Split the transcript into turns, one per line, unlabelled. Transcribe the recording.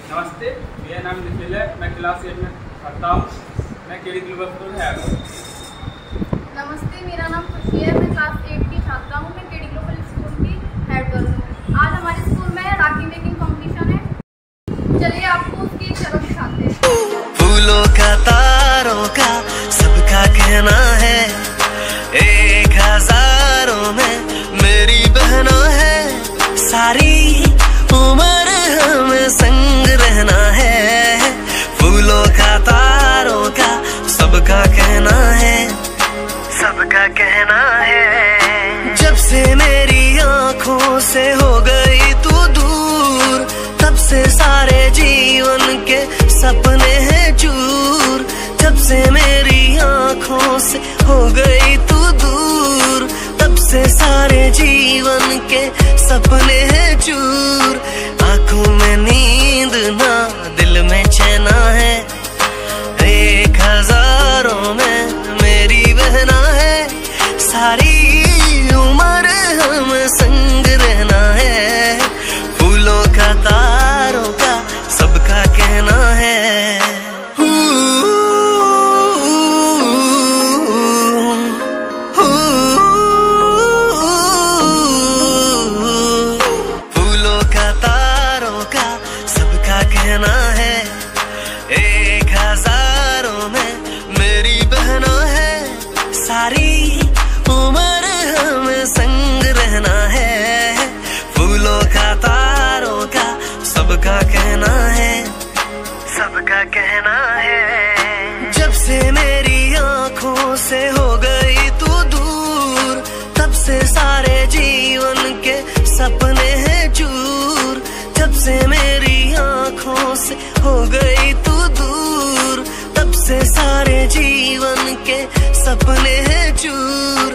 नमस्ते, मेरा नाम निखिल है। मैं क्लास 8 में पढ़ता हूँ। मैं केडी ग्लोबल स्कूल है।
नमस्ते, मेरा नाम खुशी है। मैं क्लास 8 की छात्रा हूँ। मैं केडी ग्लोबल स्कूल की हेड गर्ल हूँ। आज हमारे स्कूल में राखी मेकिंग कंपटीशन है। चलिए आपको उसकी एक झलक दिखाते हैं।
फूलों का तारों का सबका कहना है, 1000 में मेरी बहना है। सारी उम्र हमें संग रहना है। फूलों का तारों का सबका कहना है, सबका कहना है। जब से मेरी आँखों से हो गई तू दूर, तब से सारे जीवन के सपने हैं चूर। जब से मेरी आँखों से हो गई तू दूर, तब से सारे जीवन के सपने हैं चूर। आँखों में नींद ना, दिल में चैना है। 1000 में मेरी बहना है। सारी उम्र हम संग रहना है। फूलों का तारों का सबका कहना है। फूलों का तारों का सबका कहना है। 1000 में मेरी बहना है। सारी उम्र हमें संग रहना है। फूलों का तारों का सबका कहना है, सबका कहना है। जब से मेरी आँखों से हो गई तू दूर, तब से सारे जीवन के सपने हैं चूर। जब से मेरी आँखों से हो गई तू दूर, तब से सारे जीवन के सपने हैं चूर।